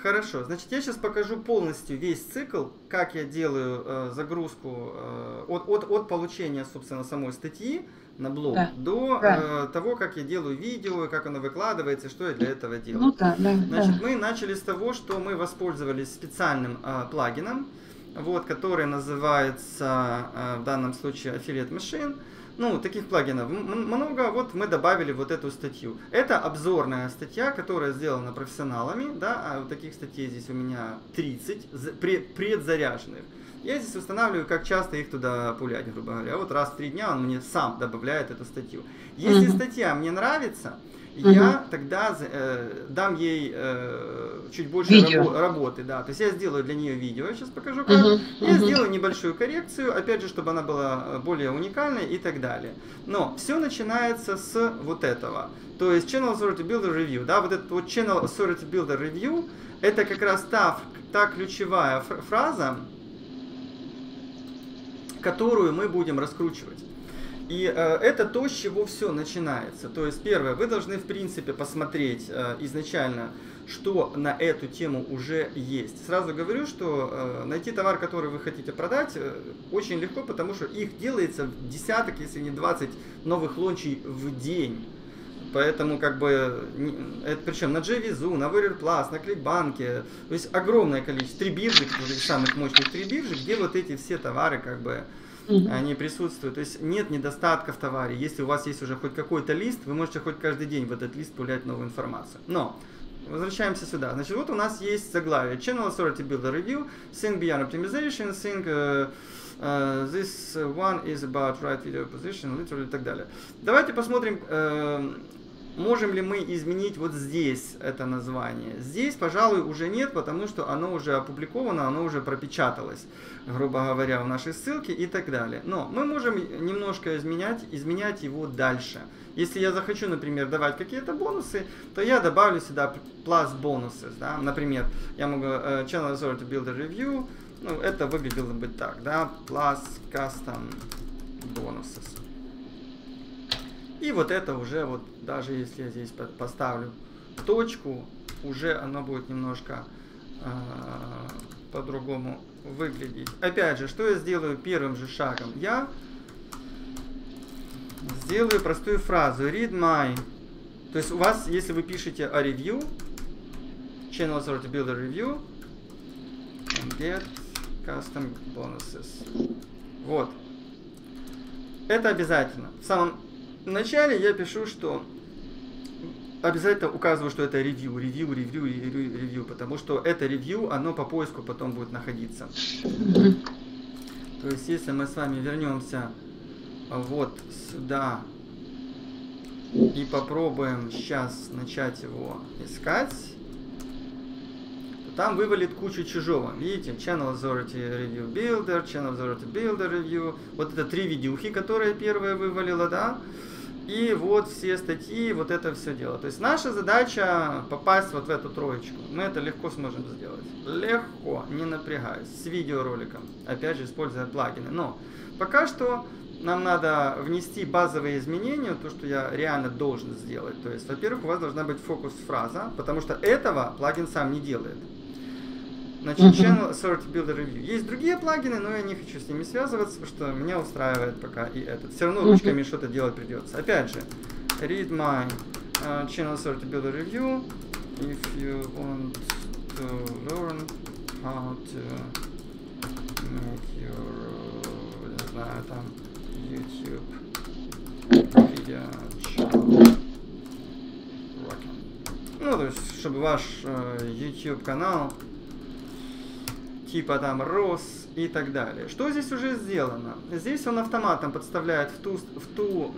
Хорошо, значит, я сейчас покажу полностью весь цикл, как я делаю загрузку от получения, собственно, самой статьи на блог Да, до да. того, как я делаю видео, как оно выкладывается, что я для этого делаю. Ну да, да, Значит, да. мы начали с того, что мы воспользовались специальным плагином, вот, который называется в данном случае Affiliate Machine. Ну, таких плагинов много, вот мы добавили вот эту статью. Это обзорная статья, которая сделана профессионалами, да, а вот таких статей здесь у меня 30 предзаряженных. Я здесь устанавливаю, как часто их туда пулять, грубо говоря. Вот раз в 3 дня он мне сам добавляет эту статью. Если статья мне нравится, я тогда дам ей чуть больше работы, да. То есть я сделаю для нее видео, я сейчас покажу как. Я сделаю небольшую коррекцию, опять же, чтобы она была более уникальной и так далее. Но все начинается с вот этого. То есть Channel Authority Builder Review, да, вот этот вот Channel Authority Builder Review, это как раз та ключевая фраза, которую мы будем раскручивать. И это то, с чего все начинается. То есть, первое, вы должны, в принципе, посмотреть изначально, что на эту тему уже есть. Сразу говорю, что найти товар, который вы хотите продать, очень легко, потому что их делается десяток, если не 20 новых лончей в день. Поэтому, как бы, это причем на JVZoo, на Warrior Plus, на Кликбанке, то есть огромное количество, 3 биржи, самых мощных 3 биржи, где вот эти все товары, как бы, они присутствуют. То есть нет недостатка в товаре. Если у вас есть уже хоть какой-то лист, вы можете хоть каждый день в этот лист пулять новую информацию. Но возвращаемся сюда. Значит, вот у нас есть заглавие. Channel Authority Builder Review, Think Beyond Optimization, Think this one is about right video position, literally и так далее. Давайте посмотрим, можем ли мы изменить вот здесь это название. Здесь, пожалуй, уже нет, потому что оно уже опубликовано, оно уже пропечаталось, грубо говоря, в нашей ссылке и так далее. Но мы можем немножко изменять его дальше. Если я захочу, например, давать какие-то бонусы, то я добавлю сюда plus bonuses. Да? Например, я могу Channel Authority Builder Review, ну, это выглядело бы так, да, plus custom bonuses. И вот это уже, вот даже если я здесь поставлю точку, уже оно будет немножко по-другому выглядеть. Опять же, что я сделаю первым же шагом? Я сделаю простую фразу read my. То есть у вас, если вы пишете о ревью, Channel Authority Builder Review, get custom bonuses. Вот. Это обязательно. В самом начале я пишу, что обязательно указываю, что это ревью, потому что это ревью, оно по поиску потом будет находиться. То есть, если мы с вами вернемся вот сюда и попробуем сейчас начать его искать, то там вывалит кучу чужого. Видите, Channel Authority Review Builder, Channel Authority Builder Review. Вот это 3 видюхи, которые первая вывалила, да. И вот все статьи, вот это все дело. То есть наша задача попасть вот в эту троечку. Мы это легко сможем сделать. Легко, не напрягаясь, с видеороликом. Опять же, используя плагины. Но пока что нам надо внести базовые изменения, то, что я реально должен сделать. То есть, во-первых, у вас должна быть фокус-фраза, потому что этого плагин сам не делает. Значит, Channel Authority Builder Review. Есть другие плагины, но я не хочу с ними связываться, потому что меня устраивает пока и этот. Все равно ручками что-то делать придется. Опять же, read my Channel Authority Builder Review if you want to learn how to make your, не знаю, там, YouTube video channel rocking. Ну, то есть, чтобы ваш YouTube канал типа там рос и так далее. Что здесь уже сделано? Здесь он автоматом подставляет в ту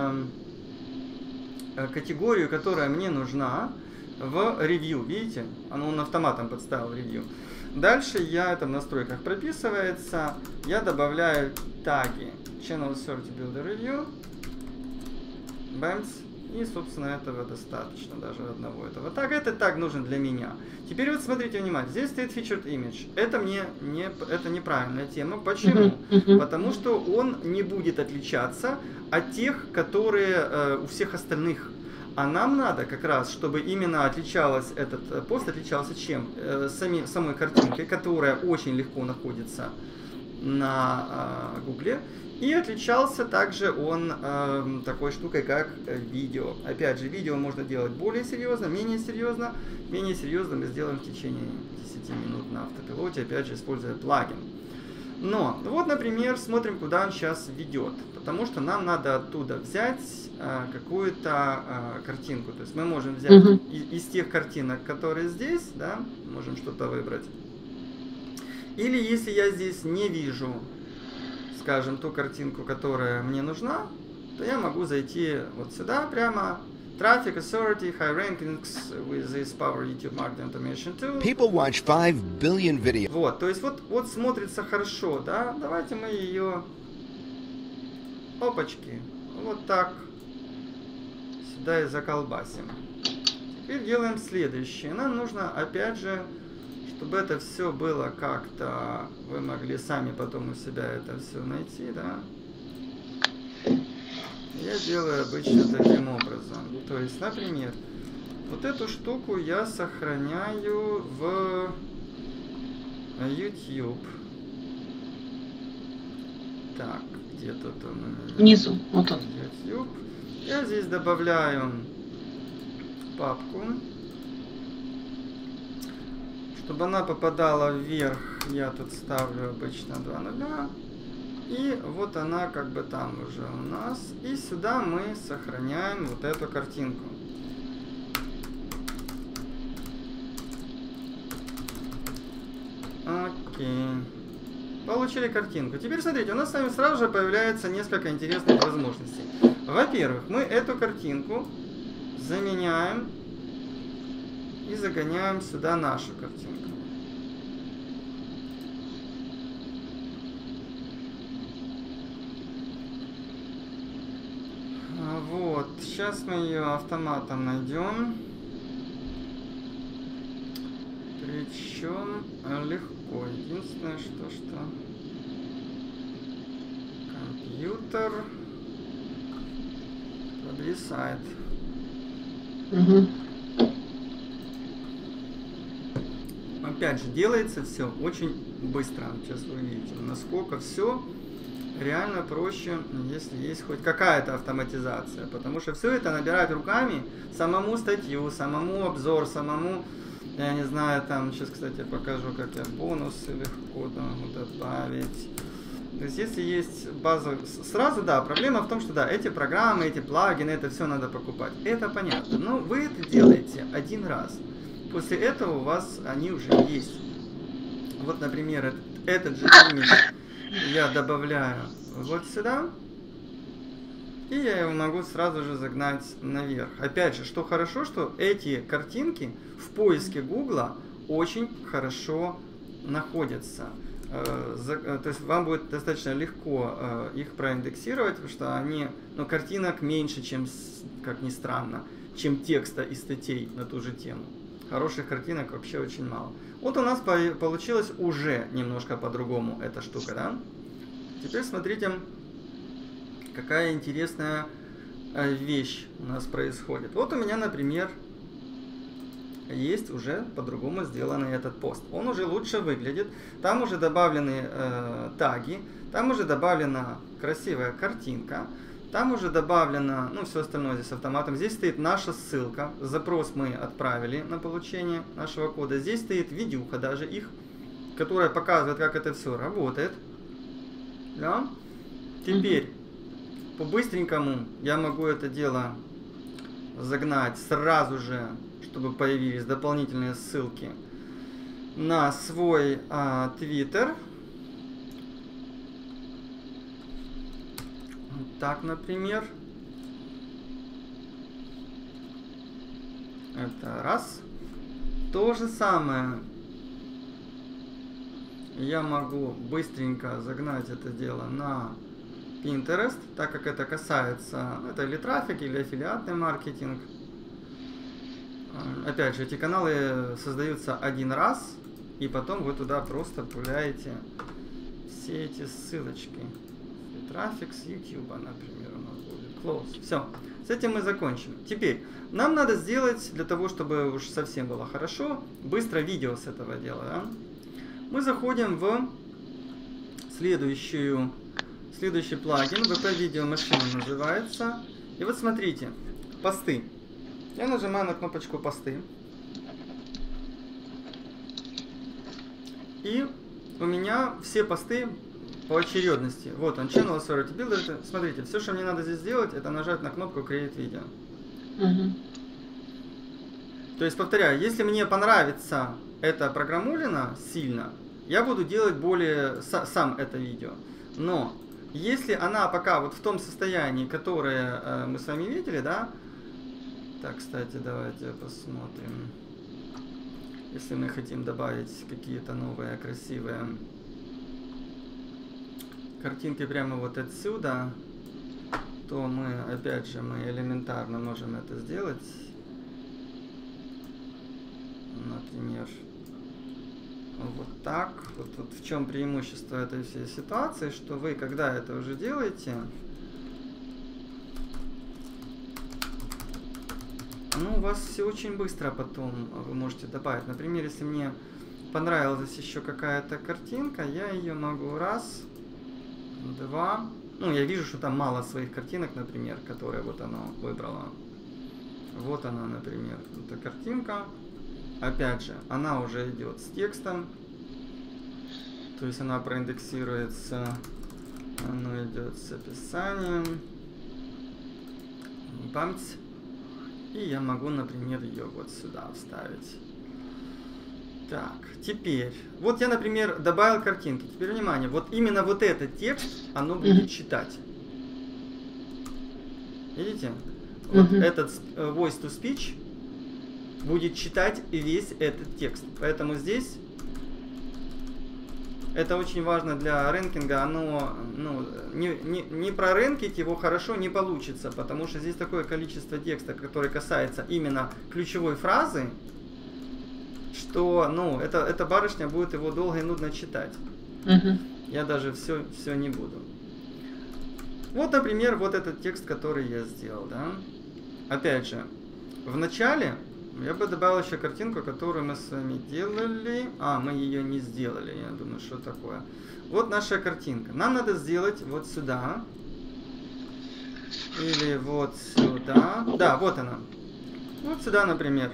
категорию, которая мне нужна в ревью. Видите? Он автоматом подставил ревью. Дальше это в настройках прописывается. Я добавляю таги Channel Authority Builder Review. Бэмс. И, собственно, этого достаточно, даже одного этого тага. Этот таг нужен для меня. Теперь вот смотрите внимательно. Здесь стоит Featured Image. Это это неправильная тема. Почему? Потому что он не будет отличаться от тех, которые у всех остальных. А нам надо как раз, чтобы именно отличалось этот пост, отличался чем? Самой картинкой, которая очень легко находится на Гугле. И отличался также он такой штукой, как видео. Опять же, видео можно делать более серьезно, менее серьезно. Менее серьезно мы сделаем в течение 10 минут на автопилоте, опять же, используя плагин. Но, вот, например, смотрим, куда он сейчас ведет. Потому что нам надо оттуда взять какую-то картинку. То есть мы можем взять из тех картинок, которые здесь, да, можем что-то выбрать. Или если я здесь не вижу, скажем, ту картинку, которая мне нужна, то я могу зайти вот сюда прямо. Traffic Authority, High Rankings with this Power YouTube Marketing Automation Tool. People watch 5 billion videos. Вот, то есть вот смотрится хорошо, да? Давайте мы ее, опачки, вот так сюда и заколбасим. Теперь делаем следующее. Нам нужно, опять же, чтобы это все было как-то, вы могли сами потом у себя это все найти, да? Я делаю обычно таким образом. То есть, например, вот эту штуку я сохраняю в YouTube. Так, где тут он у меня? Внизу, вот он. YouTube. Я здесь добавляю папку. Чтобы она попадала вверх, я тут ставлю обычно 2 нуля. И вот она как бы там уже у нас. И сюда мы сохраняем вот эту картинку. Окей. Получили картинку. Теперь смотрите, у нас с вами сразу же появляется несколько интересных возможностей. Во-первых, мы эту картинку заменяем и загоняем сюда нашу картинку. Вот, сейчас мы ее автоматом найдем. Причем легко. Единственное, что компьютер подвисает. Опять же, делается все очень быстро. Сейчас вы увидите, насколько все реально проще, если есть хоть какая-то автоматизация. Потому что все это набирать руками, самому статью, самому обзор, самому, я не знаю, там, сейчас, кстати, покажу, как я бонусы легко могу добавить. То есть, если есть базовый... Сразу, да, проблема в том, что, да, эти программы, эти плагины, это все надо покупать. Это понятно. Но вы это делаете один раз. После этого у вас они уже есть. Вот, например, этот же имидж я добавляю вот сюда, и я его могу сразу же загнать наверх. Опять же, что хорошо, что эти картинки в поиске Гугла очень хорошо находятся. То есть вам будет достаточно легко их проиндексировать, потому что они, ну, картинок меньше, чем, как ни странно, чем текста и статей на ту же тему. Хороших картинок вообще очень мало. Вот у нас получилось уже немножко по-другому эта штука, да? Теперь смотрите, какая интересная вещь у нас происходит. Вот у меня, например, есть уже по-другому сделанный этот пост. Он уже лучше выглядит. Там уже добавлены таги, там уже добавлена красивая картинка. Там уже добавлено, ну, все остальное здесь автоматом. Здесь стоит наша ссылка. Запрос мы отправили на получение нашего кода. Здесь стоит видюха даже их, которая показывает, как это все работает. Да? Теперь, по-быстренькому я могу это дело загнать сразу же, чтобы появились дополнительные ссылки на свой Twitter. Так, например, это раз. То же самое я могу быстренько загнать это дело на Pinterest, так как это касается, это или трафик, или аффилиатный маркетинг. Опять же, эти каналы создаются один раз, и потом вы туда просто пуляете все эти ссылочки. Трафик с YouTube, например, у нас будет close. Все. С этим мы закончим. Теперь, нам надо сделать, для того, чтобы уж совсем было хорошо, быстро видео с этого дела. Да? Мы заходим в следующий плагин, VP Video Machine называется. И вот смотрите, посты. Я нажимаю на кнопочку посты. И у меня все посты по очередности. Вот он, Channel Authority Builder. Смотрите, все, что мне надо здесь сделать, это нажать на кнопку Create Video. То есть, повторяю, если мне понравится эта программулина сильно, я буду делать более сам это видео. Но если она пока вот в том состоянии, которое мы с вами видели, да. Так, кстати, давайте посмотрим. Если мы хотим добавить какие-то новые красивые картинки прямо вот отсюда, то мы, опять же, мы элементарно можем это сделать. Например, вот так. Вот в чем преимущество этой всей ситуации, что вы, когда это уже делаете, ну, у вас все очень быстро потом вы можете добавить. Например, если мне понравилась еще какая-то картинка, я ее могу раз, два. Ну, я вижу, что там мало своих картинок, например, которые вот она выбрала. Вот она, например, эта картинка. Опять же, она уже идет с текстом. То есть она проиндексируется, она идет с описанием. Бамц. И я могу, например, ее вот сюда вставить. Так, теперь. Вот я, например, добавил картинки. Теперь, внимание, вот именно вот этот текст, оно будет читать. Видите? Вот этот voice to speech будет читать весь этот текст. Поэтому здесь это очень важно для рэнкинга. Оно, ну, не прорэнкить его хорошо не получится, потому что здесь такое количество текста, которое касается именно ключевой фразы, что, ну, эта барышня будет его долго и нудно читать. Я даже все не буду. Вот, например, вот этот текст, который я сделал, да. Опять же, в начале я бы добавил еще картинку, которую мы с вами делали. А, мы ее не сделали, я думаю, что такое. Вот наша картинка. Нам надо сделать вот сюда. Или вот сюда. Да, вот она. Вот сюда, например.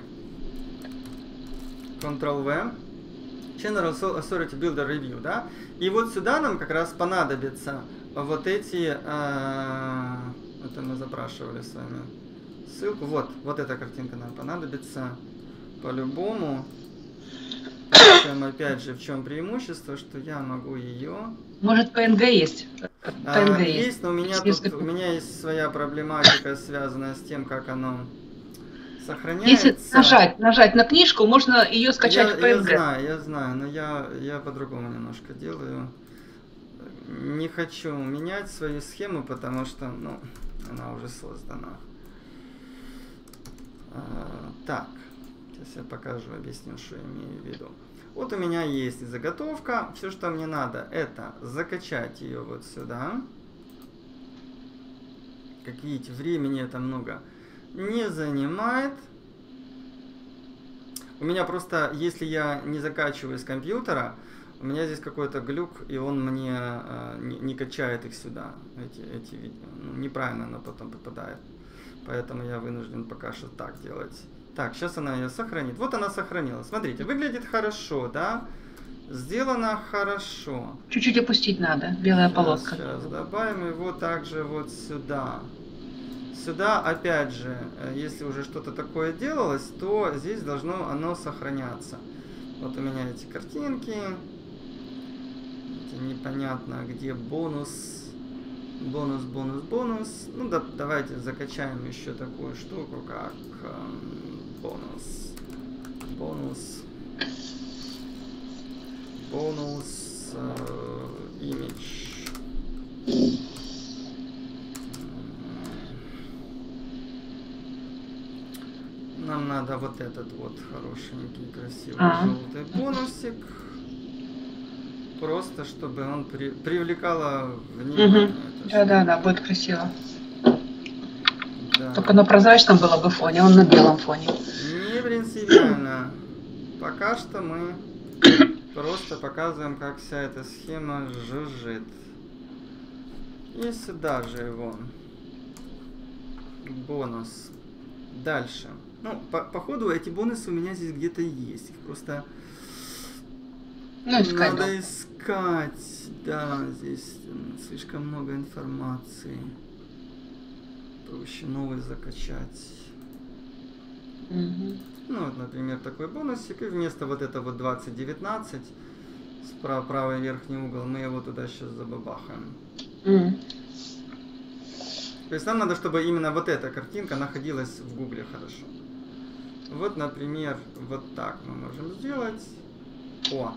Ctrl-V. Channel Authority Builder Review, да. И вот сюда нам как раз понадобятся вот эти... это мы запрашивали с вами ссылку. Вот эта картинка нам понадобится по-любому. Причем, опять же, в чем преимущество, что я могу ее... Может, PNG есть? PNG есть, но у меня есть своя проблематика, связанная с тем, как оно сохраняется. Если нажать на книжку, можно ее скачать в PNG. Я знаю, но я по-другому немножко делаю. Не хочу менять свою схему, потому что, ну, она уже создана. Так, сейчас я покажу, объясню, что я имею в виду. Вот у меня есть заготовка. Все, что мне надо, это закачать ее вот сюда. Как видите, времени это много не занимает. У меня просто, если я не закачиваю с компьютера, у меня здесь какой-то глюк, и он мне не качает их сюда. Эти видео. Ну, неправильно оно потом попадает. Поэтому я вынужден пока что так делать. Так, сейчас она ее сохранит. Вот она сохранилась. Смотрите, выглядит хорошо, да? Сделано хорошо. Чуть-чуть опустить надо, белая полоска. Сейчас добавим его также вот сюда. Сюда, опять же, если уже что-то такое делалось, то здесь должно оно сохраняться. Вот у меня эти картинки. Непонятно, где бонус. Бонус. Ну, да, давайте закачаем еще такую штуку, как бонус image. Нам надо вот этот вот хорошенький, красивый желтый бонусик. Просто, чтобы он привлекало внимание. Да, будет красиво. Да. Только на прозрачном было бы фоне, он на белом фоне. Не принципиально. Пока что мы просто показываем, как вся эта схема жужжит. И сюда же его. Бонус. Дальше. Ну, походу, эти бонусы у меня здесь где-то есть. Их просто надо искать. Да, здесь слишком много информации. Проще новый закачать. Ну, вот, например, такой бонусик. И вместо вот этого вот 2019 справа правый верхний угол мы его туда сейчас забабахаем. То есть нам надо, чтобы именно вот эта картинка находилась в Гугле хорошо. Вот, например, вот так мы можем сделать. О!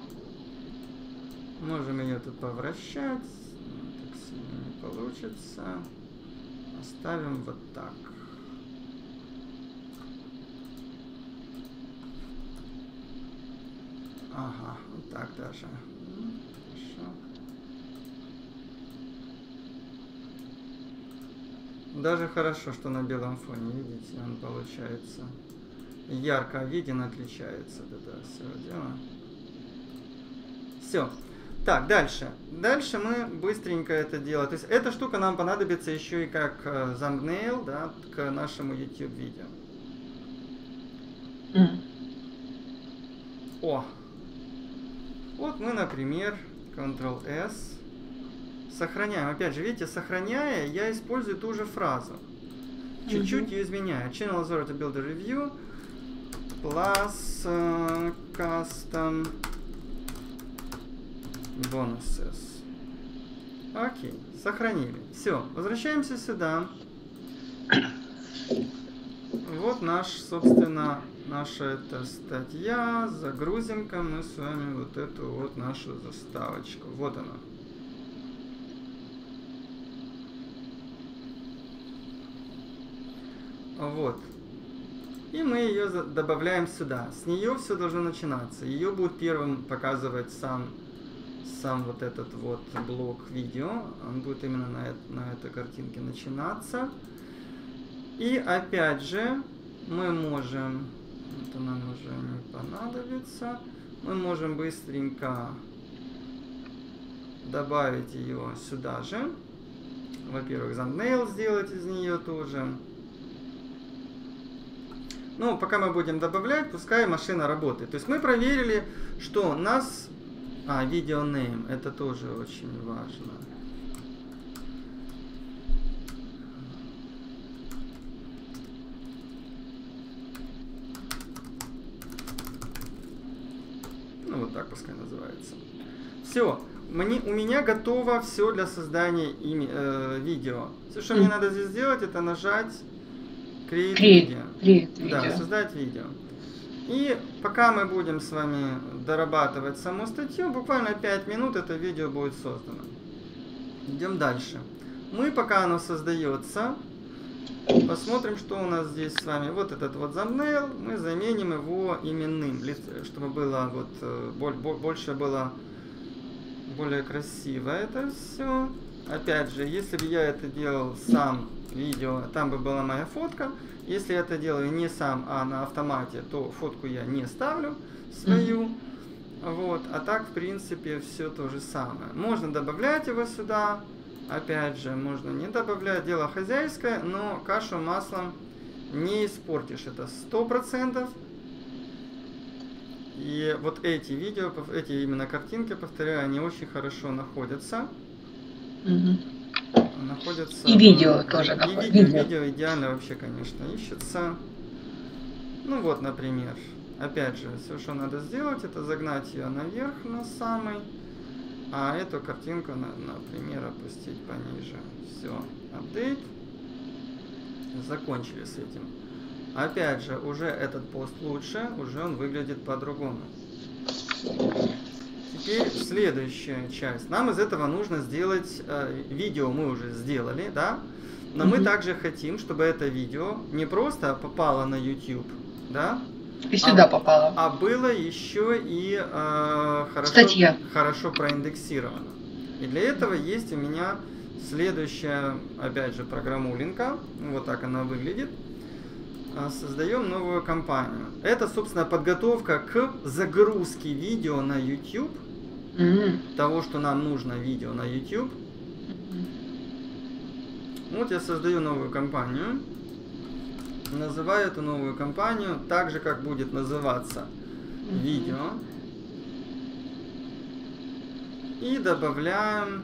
Можем ее тут повращать. Так сильно не получится. Оставим вот так. Ага, вот так даже. Хорошо. Даже хорошо, что на белом фоне, видите, он получается ярко виден, отличается от этого всего дела. Все. Так, дальше. Дальше мы быстренько это делаем. То есть эта штука нам понадобится еще и как thumbnail, да, к нашему YouTube видео. О! Вот мы, например, Ctrl-S. Сохраняем. Опять же, видите, сохраняя, я использую ту же фразу. Чуть-чуть ее изменяю. Channel Authority Builder Review plus Custom Bonuses. Окей, сохранили. Все, возвращаемся сюда. Вот наш, собственно, наша эта статья. Загрузим-ка мы с вами вот эту вот нашу заставочку. Вот она. Вот. И мы ее добавляем сюда. С нее все должно начинаться. Ее будет первым показывать сам вот этот вот блок видео. Он будет именно на этой картинке начинаться. И опять же мы можем, это нам уже не понадобится, мы можем быстренько добавить ее сюда же. Во-первых, thumbnail сделать из нее тоже. Ну, пока мы будем добавлять, пускай машина работает. То есть мы проверили, что у нас... video name. Это тоже очень важно. Ну, вот так пускай называется. Все. У меня готово все для создания видео. Все, что мне надо здесь сделать, это нажать Create Video. Да, создать видео. И пока мы будем с вами дорабатывать саму статью, буквально 5 минут это видео будет создано. Идем дальше. Мы, пока оно создается, посмотрим, что у нас здесь с вами. Вот этот вот thumbnail, мы заменим его именным, чтобы было вот больше было более красиво это все. Опять же, если бы я это делал сам видео, там бы была моя фотка. Если я это делаю не сам, а на автомате, то фотку я не ставлю свою. Вот. А так, в принципе, все то же самое. Можно добавлять его сюда. Опять же, можно не добавлять. Дело хозяйское, но кашу маслом не испортишь. Это 100%. И вот эти видео, эти именно картинки, повторяю, они очень хорошо находятся. Находятся, и видео тоже находится. Видео идеально вообще, конечно, ищется. Ну вот, например, опять же, все, что надо сделать, это загнать ее наверх на самый, а эту картинку, например, опустить пониже. Все, апдейт. Закончили с этим. Опять же, уже этот пост лучше, уже он выглядит по-другому. Теперь следующая часть. Нам из этого нужно сделать видео, мы уже сделали, да? Но мы также хотим, чтобы это видео не просто попало на YouTube, да? И сюда попало. А было еще и хорошо проиндексировано. И для этого есть у меня Следующая, опять же, программулинка. Вот так она выглядит. Создаем новую кампанию. Это, собственно, подготовка к загрузке видео на YouTube. Того, что нам нужно видео на YouTube. Вот я создаю новую кампанию. Называю эту новую кампанию так же, как будет называться видео. И добавляем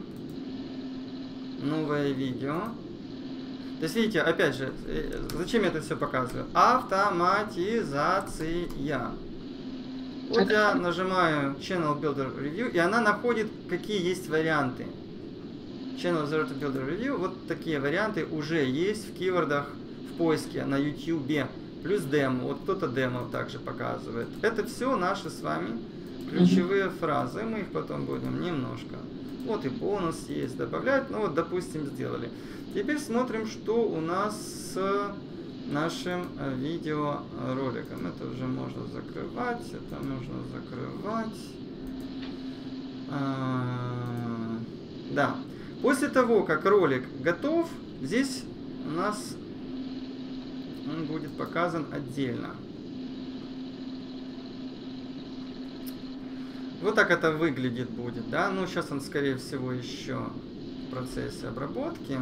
новое видео. То есть, видите, опять же, зачем я это все показываю? Автоматизация. Вот я нажимаю Channel Builder Review, и она находит, какие есть варианты. Channel Builder Review, вот такие варианты уже есть в кейвордах в поиске на YouTube. Плюс демо, вот кто-то демо также показывает. Это все наши с вами ключевые фразы, мы их потом будем немножко. Вот и бонус есть, добавлять, ну вот, допустим, сделали. Теперь смотрим, что у нас с нашим видеороликом. Это уже можно закрывать, это нужно закрывать. Да. После того, как ролик готов, здесь у нас он будет показан отдельно. Вот так это выглядит будет, да? Ну, сейчас он, скорее всего, еще в процессе обработки.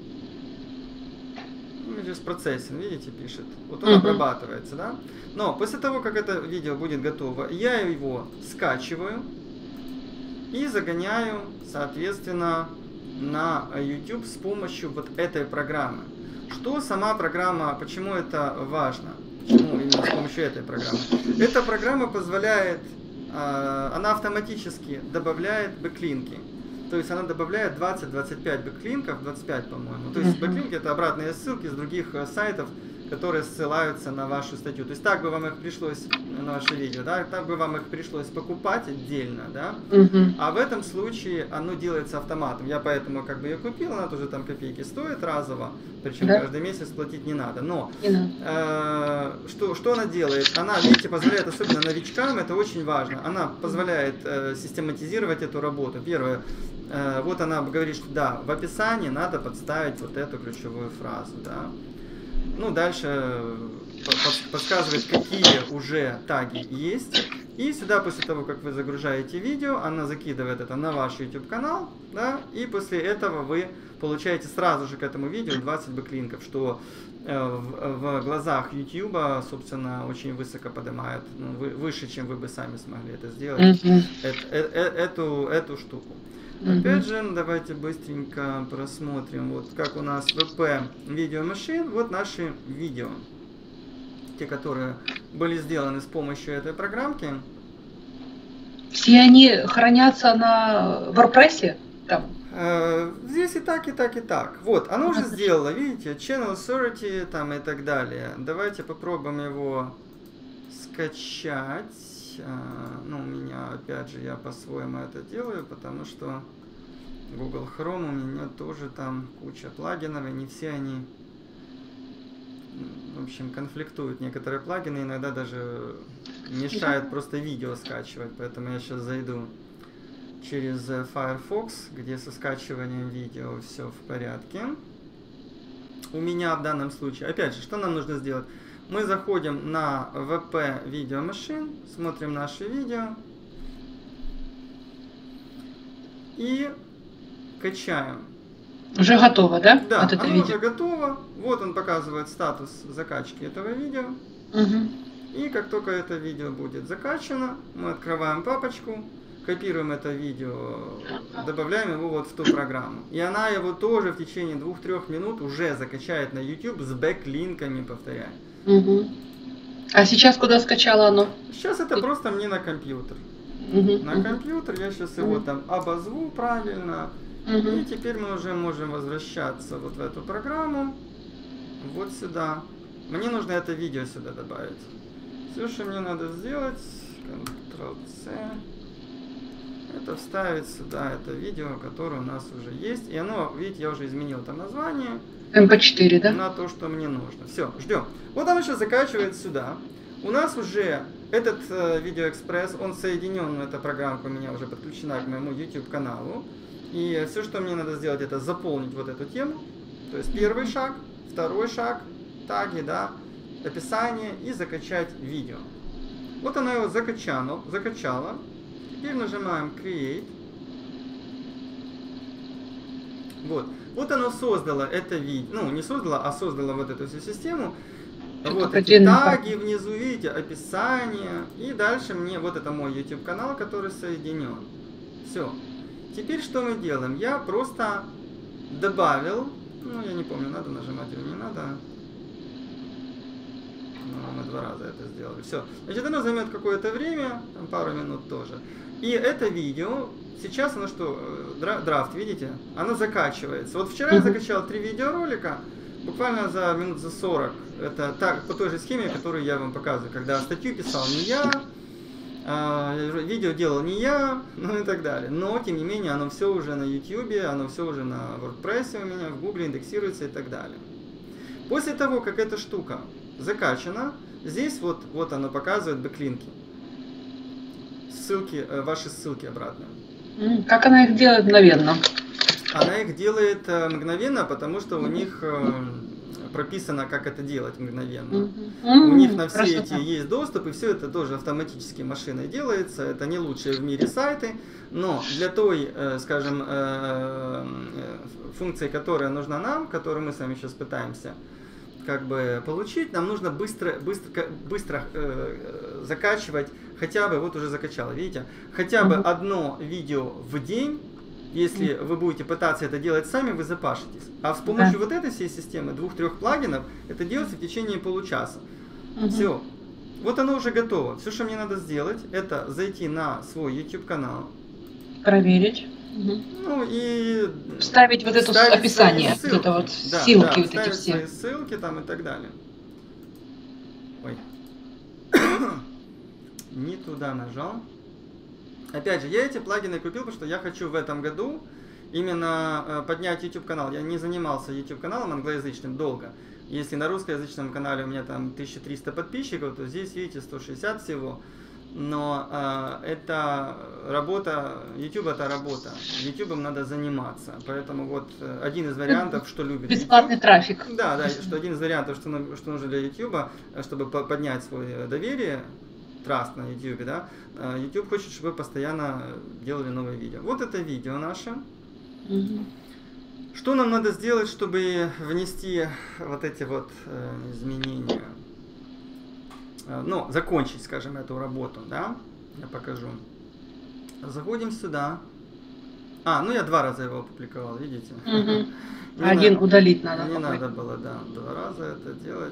Здесь процессинг, видите, пишет. Вот он обрабатывается, да? Но после того, как это видео будет готово, я его скачиваю и загоняю, соответственно, на YouTube с помощью вот этой программы. Что сама программа, почему это важно? Почему именно с помощью этой программы? Эта программа позволяет, она автоматически добавляет бэклинки. То есть она добавляет 20-25 бэклинков, 25, по-моему. То есть бэклинки это обратные ссылки с других сайтов, которые ссылаются на вашу статью. То есть так бы вам их пришлось, на ваше видео, да, так бы вам их пришлось покупать отдельно, да. А в этом случае оно делается автоматом. Я поэтому как бы ее купил, она тоже там копейки стоит разово, причем каждый месяц платить не надо. Но что она делает? Она, видите, позволяет, особенно новичкам, это очень важно, она позволяет систематизировать эту работу. Первое, вот она говорит, что да, в описании надо подставить вот эту ключевую фразу, да. Ну, дальше подсказывает, какие уже таги есть. И сюда, после того, как вы загружаете видео, она закидывает это на ваш YouTube канал, да, и после этого вы получаете сразу же к этому видео 20 бэклинков, что в глазах YouTube, собственно, очень высоко поднимает, ну, выше, чем вы бы сами смогли это сделать, эту штуку. Опять же, давайте быстренько просмотрим, вот как у нас VP Video Machine, вот наши видео, те, которые были сделаны с помощью этой программки. Все они хранятся на WordPress? Там. Здесь и так, и так, и так. Вот, оно уже сделало, видите, Channel Authority там и так далее. Давайте попробуем его скачать. Ну, у меня, опять же, я по-своему это делаю, потому что Google Chrome у меня тоже там куча плагинов, и не все они, в общем, конфликтуют. Некоторые плагины иногда даже мешают просто видео скачивать, поэтому я сейчас зайду через Firefox, где со скачиванием видео все в порядке. У меня в данном случае, опять же, что нам нужно сделать? Мы заходим на VP Video Machine, смотрим наши видео и качаем. Уже готово, да? Да, вот это оно видео уже готово. Вот он показывает статус закачки этого видео. И как только это видео будет закачано, мы открываем папочку, копируем это видео, добавляем его вот в ту программу. И она его тоже в течение 2-3 минут уже закачает на YouTube с бэклинками, повторяю. А сейчас куда скачало оно? Сейчас это просто мне на компьютер. На компьютер я сейчас его там обозву правильно. И теперь мы уже можем возвращаться вот в эту программу. Вот сюда. Мне нужно это видео сюда добавить. Все, что мне надо сделать, Ctrl-C, это вставить сюда это видео, которое у нас уже есть. И оно, видите, я уже изменил там название. MP4, да? На то, что мне нужно. Все, ждем. Вот оно сейчас закачивает сюда. У нас уже этот видеоэкспресс, он соединен, эта программка у меня уже подключена к моему YouTube каналу. И все, что мне надо сделать, это заполнить вот эту тему. То есть первый шаг, второй шаг, таги, да, описание и закачать видео. Вот оно его закачало. Теперь нажимаем Create. Вот оно создало это видео. Ну, не создало, а создало вот эту всю систему. Вот эти таги внизу, видите, описание. И дальше мне, вот это мой YouTube канал, который соединен. Все. Теперь что мы делаем? Я просто добавил, ну я не помню, надо нажимать или не надо. Ну, мы 2 раза это сделали. Все. Значит, оно займет какое-то время, там пару минут тоже. И это видео, сейчас оно что, драфт, видите? Оно закачивается. Вот вчера я закачал 3 видеоролика, буквально за минут за 40. Это так, по той же схеме, которую я вам показываю. Когда статью писал не я, видео делал не я, ну и так далее. Но, тем не менее, оно все уже на YouTube, оно все уже на WordPress у меня, в Google индексируется и так далее. После того, как эта штука закачана, здесь вот оно показывает бэклинки. Ссылки, ваши ссылки обратно. Как она их делает мгновенно? Она их делает мгновенно, потому что у них прописано, как это делать мгновенно. У них на все эти есть доступ, и все это тоже автоматически машиной делается. Это не лучшие в мире сайты, но для той, скажем, функции, которая нужна нам, которую мы с вами сейчас пытаемся как бы получить, нам нужно быстро закачивать, хотя бы, вот уже закачало, видите, хотя бы одно видео в день. Если вы будете пытаться это делать сами, вы запашетесь. А с помощью вот этой всей системы, 2-3 плагинов, это делается в течение получаса. Все. Вот оно уже готово. Все, что мне надо сделать, это зайти на свой YouTube канал. Проверить. Ну и вставить вот это описание, вот это вот ссылки, вот эти все. Свои ссылки там и так далее. Ой. Не туда нажал. Опять же, я эти плагины купил, потому что я хочу в этом году именно поднять YouTube канал. Я не занимался YouTube каналом англоязычным долго. Если на русскоязычном канале у меня там 1300 подписчиков, то здесь, видите, 160 всего. Но это работа, YouTube это работа. YouTube надо заниматься. Поэтому вот один из вариантов, что любит бесплатный YouTube, трафик. Да, что один из вариантов, что нужно для YouTube, чтобы поднять свое доверие, траст на YouTube, да, YouTube хочет, чтобы вы постоянно делали новые видео. Вот это видео наше. Что нам надо сделать, чтобы внести вот эти вот изменения? Ну, закончить, скажем, эту работу, да? Я покажу. Заходим сюда. Ну я 2 раза его опубликовал, видите? Один удалить надо. Не надо было, да, 2 раза это делать.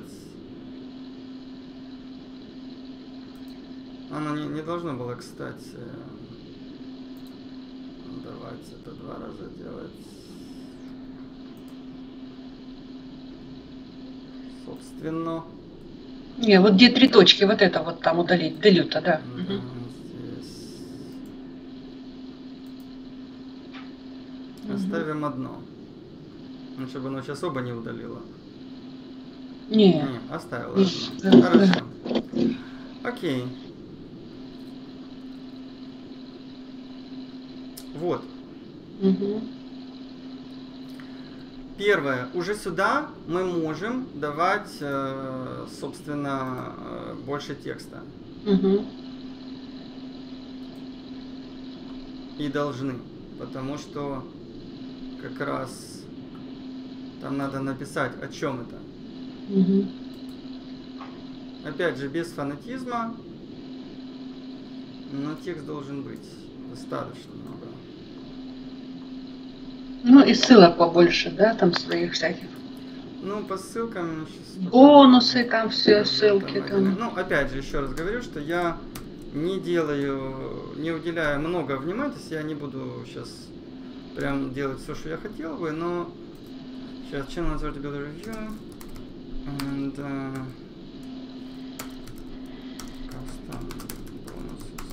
Оно не должно было, кстати. Давайте это 2 раза делать. Собственно. Не, вот где 3 точки, вот это вот там удалить, делюта, да. Здесь. Оставим одно. Ну, чтобы оно сейчас оба не удалило. Не, оставила одно. Хорошо. Окей. Вот. Первое. Уже сюда мы можем давать, собственно, больше текста. И должны. Потому что как раз там надо написать, о чем это. Опять же, без фанатизма. Но текст должен быть достаточно много. Ну и ссылок побольше, да, там своих всяких. Ну, по ссылкам сейчас... Бонусы, там все, ссылки. Там. Ну, опять же, еще раз говорю, что я не уделяю много внимания, то есть я не буду сейчас прям делать все, что я хотел бы, но сейчас channel to build a review and custom bonuses.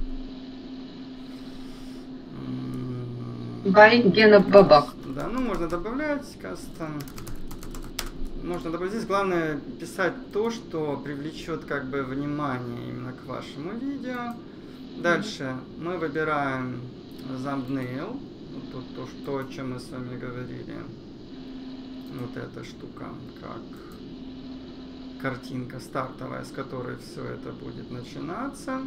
By Гена Бабак. Да, ну можно добавлять custom. Можно добавить. Здесь главное писать то, что привлечет как бы внимание именно к вашему видео. Дальше мы выбираем thumbnail. Тут то, о чем мы с вами говорили. Вот эта штука, как картинка стартовая, с которой все это будет начинаться.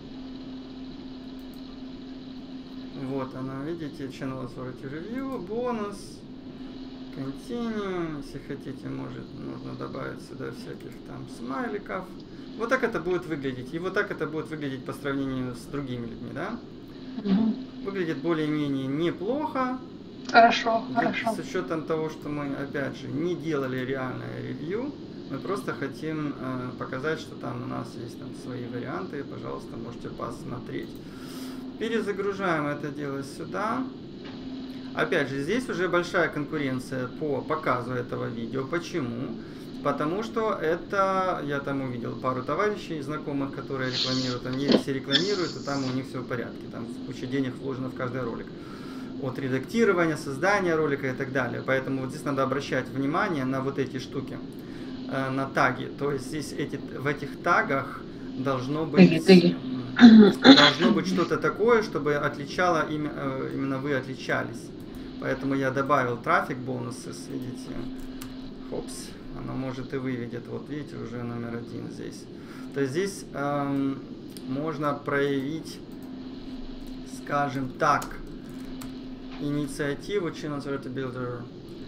Вот она, видите, Channel Authority Review, бонус, Continue. Если хотите, можно добавить сюда всяких там смайликов. Вот так это будет выглядеть. И вот так это будет выглядеть по сравнению с другими людьми, да? Выглядит более-менее неплохо. Хорошо, хорошо. С учетом того, что мы, опять же, не делали реальное ревью, мы просто хотим показать, что там у нас есть там свои варианты. Пожалуйста, можете посмотреть. Перезагружаем это дело сюда. Опять же, здесь уже большая конкуренция по показу этого видео. Почему? Потому что это, я там увидел пару товарищей, знакомых, которые рекламируют, они все рекламируют, и там у них все в порядке, там куча денег вложено в каждый ролик. От редактирования, создания ролика и так далее. Поэтому вот здесь надо обращать внимание на вот эти штуки, на таги. То есть здесь в этих тагах должно быть что-то такое, чтобы отличало, именно вы отличались. Поэтому я добавил трафик бонусы, видите, хопс. Оно может и выведет, вот видите, уже номер 1 здесь. То есть здесь можно проявить, скажем так, инициативу Channel Authority Builder.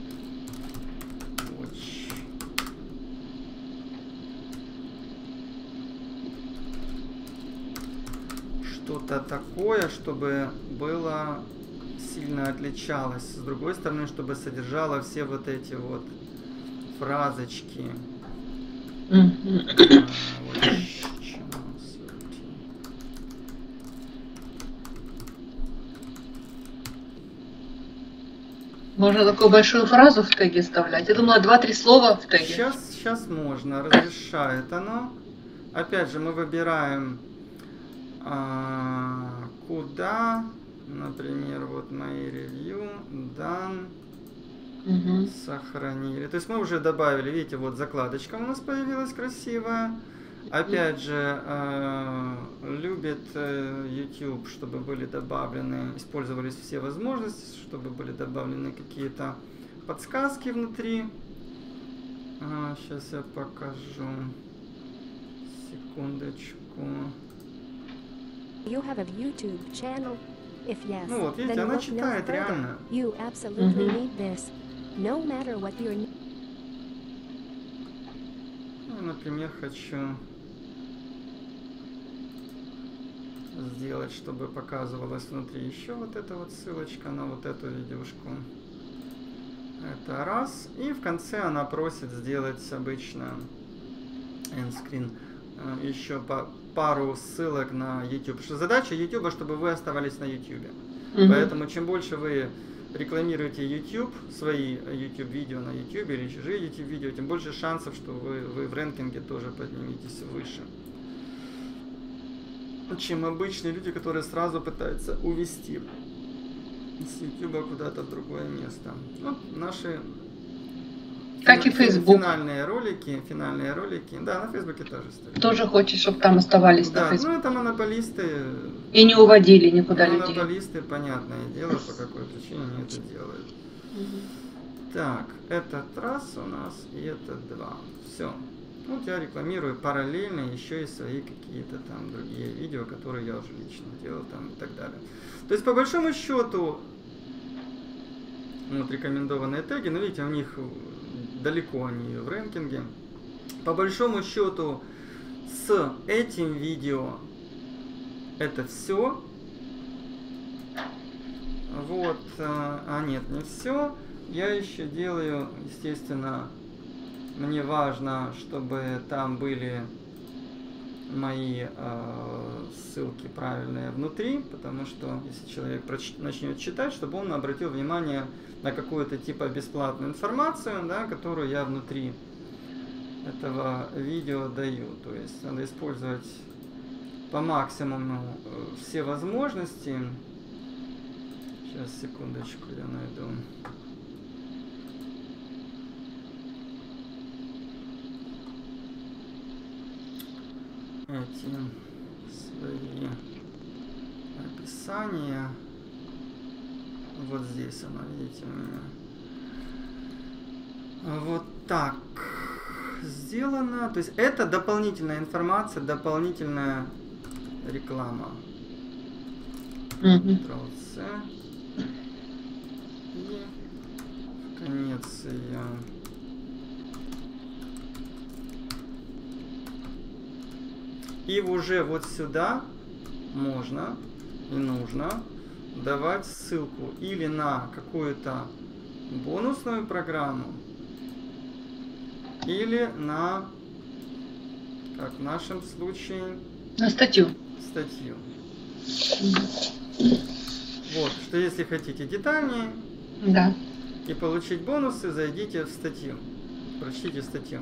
Что-то такое, чтобы было сильно отличалось. С другой стороны, чтобы содержало все вот эти вот фразочки. Можно такую большую фразу в теге вставлять. Я думала, 2-3 слова в теге. Сейчас можно, разрешает оно. Опять же, мы выбираем куда, например, вот мои ревью, done. Сохранили. То есть мы уже добавили, видите, вот закладочка у нас появилась красивая. Опять же, любит YouTube, чтобы были добавлены, использовались все возможности, чтобы были добавлены какие-то подсказки внутри. Сейчас я покажу. Секундочку. You have a YouTube channel? If yes, ну вот, видите, она читает реально. You absolutely need this. No matter what your... Ну, например, хочу сделать, чтобы показывалась внутри еще вот эта вот ссылочка на вот эту видюшку. Это раз. И в конце она просит сделать обычно эндскрин еще пару ссылок на YouTube. Потому что задача YouTube, чтобы вы оставались на YouTube. Поэтому чем больше вы рекламируете YouTube, свои YouTube видео на YouTube или чужие YouTube видео, тем больше шансов, что вы в рэнкинге тоже подниметесь выше, чем обычные люди, которые сразу пытаются увести с YouTube куда-то в другое место. Вот наши как и Facebook. Финальные ролики, да, на Фейсбуке тоже стоит. Тоже хочешь, чтобы там оставались да, на Фейсбуке. Ну это монополисты. И не уводили никуда людей. Монополисты, понятное дело, по какой причине они это делают. Так, этот раз у нас и этот 2. Все. Вот я рекламирую параллельно еще и свои какие-то там другие видео, которые я уже лично делал там и так далее. То есть по большому счету, вот рекомендованные теги, но видите, у них далеко они в рэнкинге. По большому счету с этим видео это все. Вот, нет, не все. Я еще делаю, естественно, мне важно, чтобы там были мои ссылки правильные внутри, потому что если человек начнет читать, чтобы он обратил внимание на какую-то типа бесплатную информацию, да, которую я внутри этого видео даю. То есть надо использовать по максимуму все возможности. Сейчас, секундочку, я найду. Эти свои описания. Вот здесь оно, видите, у меня. Вот так сделано. То есть это дополнительная информация, дополнительная реклама. Ctrl-C. И в конец ее. И уже вот сюда можно и нужно давать ссылку или на какую-то бонусную программу, или на, как в нашем случае, На статью. статью. Вот, что если хотите детальнее Да. и получить бонусы, зайдите в статью, прочтите статью.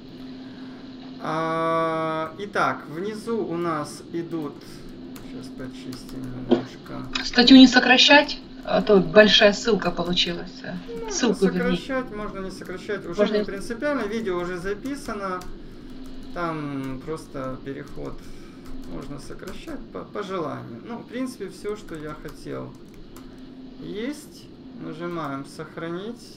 Итак, внизу у нас идут, сейчас почистим немножко. Статью не сокращать, а то большая ссылка получилась. Можно Ссылку вернее. сокращать, можно не сокращать, уже Можно- не принципиально, видео уже записано, там просто переход можно сокращать по желанию. Ну, в принципе, все, что я хотел, есть. Нажимаем сохранить.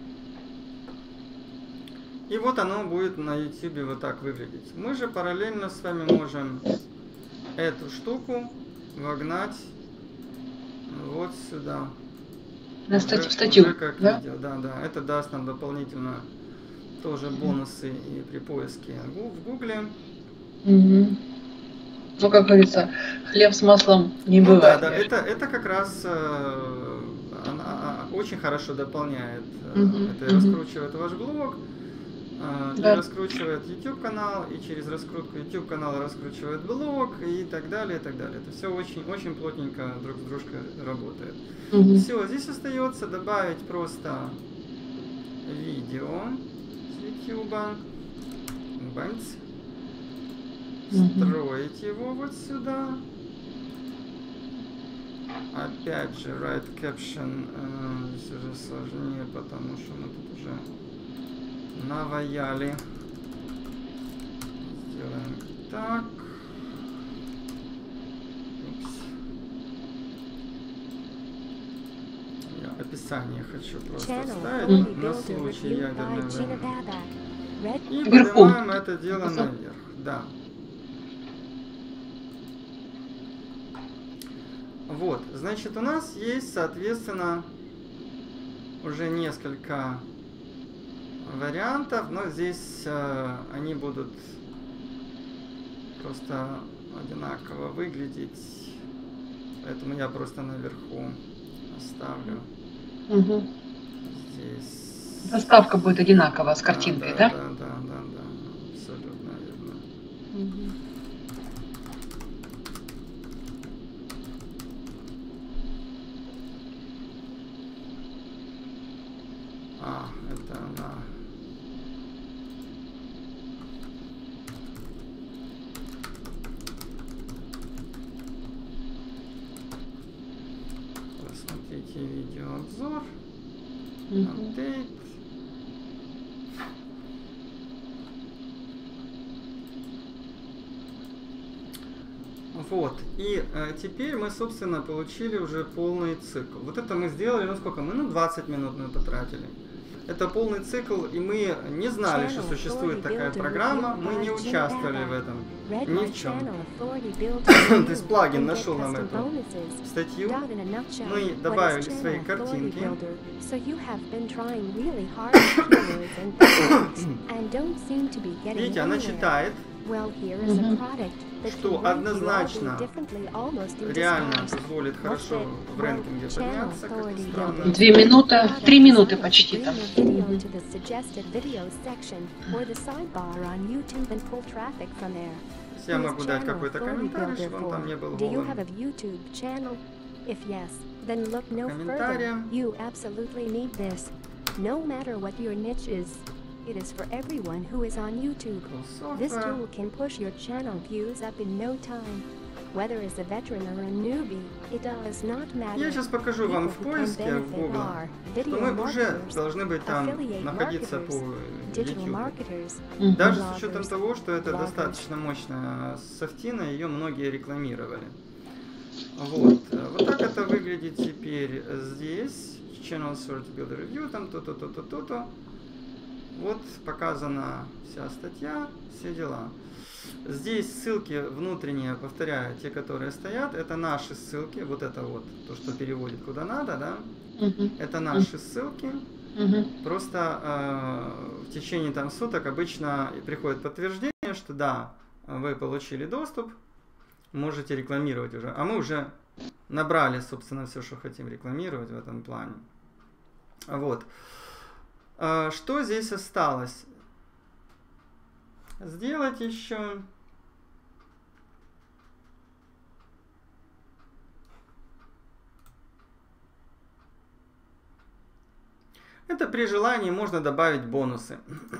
И вот оно будет на YouTube вот так выглядеть. Мы же параллельно с вами можем эту штуку вогнать вот сюда. На статью, в статью, уже как да? видео, да. Это даст нам дополнительно тоже бонусы и при поиске в Гугле. Мгм. Ну, как говорится, хлеб с маслом не Ну бывает. да, это как раз она очень хорошо дополняет. Мгм, Это и мгм. раскручивает ваш блог, и Да. раскручивает YouTube канал, и через раскрутку YouTube канала раскручивает блог, и так далее, и так далее. Это все очень плотненько друг с дружкой работает. Мгм. Все, здесь остается добавить просто видео с YouTube. Бамц. Строить его вот сюда. Опять же, write caption здесь уже сложнее, потому что мы тут уже наваяли. Сделаем так. Упс. Я описание хочу просто Channel вставить Authority на Builder случай reviewed by ядерной Gina войны. Babak. Red И Вверху. поднимаем это дело Внизу. наверх. Да. Вот, значит, у нас есть, соответственно, уже несколько вариантов, но здесь они будут просто одинаково выглядеть, поэтому я просто наверху оставлю Мгм. здесь. Заставка будет одинаковая с картинкой, да? Да, абсолютно верно. Мгм. Это она. Посмотрите видеообзор. Мгм. Апдейт. Вот, и теперь мы, собственно, получили уже полный цикл. Вот это мы сделали, ну сколько мы? 20 минут мы потратили. Это полный цикл, и мы не знали, что существует такая программа, мы не участвовали в этом ни в чем. То есть плагин нашел нам эту статью, мы добавили свои картинки. Видите, она читает, что однозначно реально позволит хорошо в рэнкинге подняться, как ни странно. 2 минуты, 3 минуты почти там. Я могу дать какой-то комментарий, чтобы он там не был голым. Then look no further. Комментариям. You absolutely need this. No matter what your niche is, it is for everyone who is on YouTube. This Software. tool can push your channel views up in no time. Whether as a veteran or a newbie, it does not matter. Я сейчас покажу вам в People who can поиске в benefit Google, are что video мы уже marketers, должны быть там, affiliate находиться по marketers, digital YouTube. marketers, Мгм. Даже с учетом bloggers, того, что это bloggers. достаточно мощная софтина, ее многие рекламировали. Вот. Вот так это выглядит теперь здесь. Channel Search Builder Review, там то-то, то-то, то-то. Вот показана вся статья, все дела. Здесь ссылки внутренние, повторяю, те, которые стоят, это наши ссылки. Вот это вот, то, что переводит куда надо, да? Это наши ссылки. Просто в течение там суток обычно приходит подтверждение, что да, вы получили доступ, можете рекламировать уже. А мы уже набрали, собственно, все, что хотим рекламировать в этом плане. Вот. Что здесь осталось? Сделать еще. Это при желании можно добавить бонусы.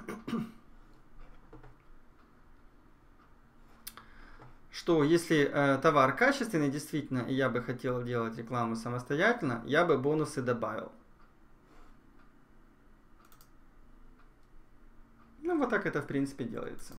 Что если товар качественный, действительно, и я бы хотел делать рекламу самостоятельно, я бы бонусы добавил. Ну, вот так это, в принципе, делается.